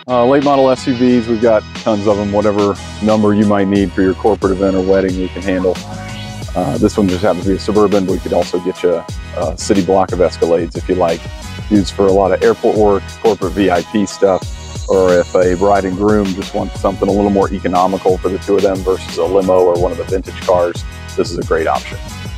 Late model SUVs, we've got tons of them. Whatever number you might need for your corporate event or wedding, we can handle. This one just happens to be a Suburban, but we could also get you a city block of Escalades if you like. Used for a lot of airport work, corporate VIP stuff, or if a bride and groom just want something a little more economical for the two of them versus a limo or one of the vintage cars, this is a great option.